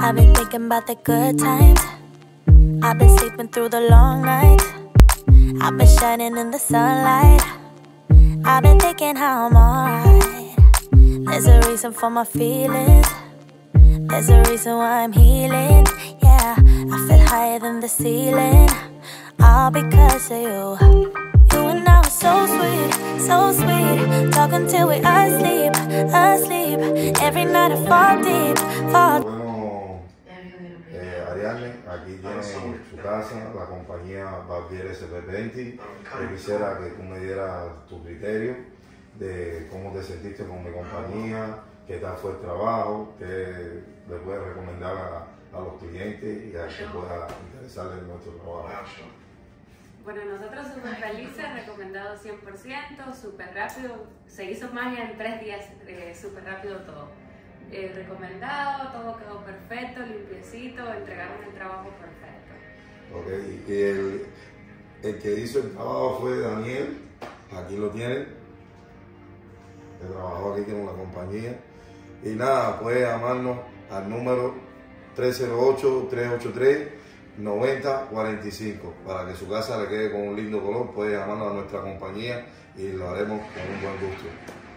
I've been thinking about the good times. I've been sleeping through the long nights. I've been shining in the sunlight. I've been thinking how I'm alright. There's a reason for my feelings. There's a reason why I'm healing. Yeah, I feel higher than the ceiling. All because of you. You and I were so sweet, so sweet. Talking till we asleep, asleep. Every night I fall deep, fall. Bueno, Ariadne, aquí tiene su casa, la compañía Barbier SP20. Yo quisiera que tú me dieras tu criterio de cómo te sentiste con mi compañía, qué tal fue el trabajo, qué le puedes recomendar a los clientes y a que pueda interesarles en nuestro trabajo. Bueno, nosotros súper felices, recomendado 100%, súper rápido, se hizo magia en 3 días, súper rápido todo. Recomendado, todo quedó perfecto, limpiecito, entregaron el trabajo perfecto. Ok, y el que hizo el trabajo fue Daniel, aquí lo tienen, que trabajó aquí con la compañía. Y nada, puede llamarnos al número 308-383-9045 para que su casa le quede con un lindo color. Puede llamarnos a nuestra compañía y lo haremos con un buen gusto.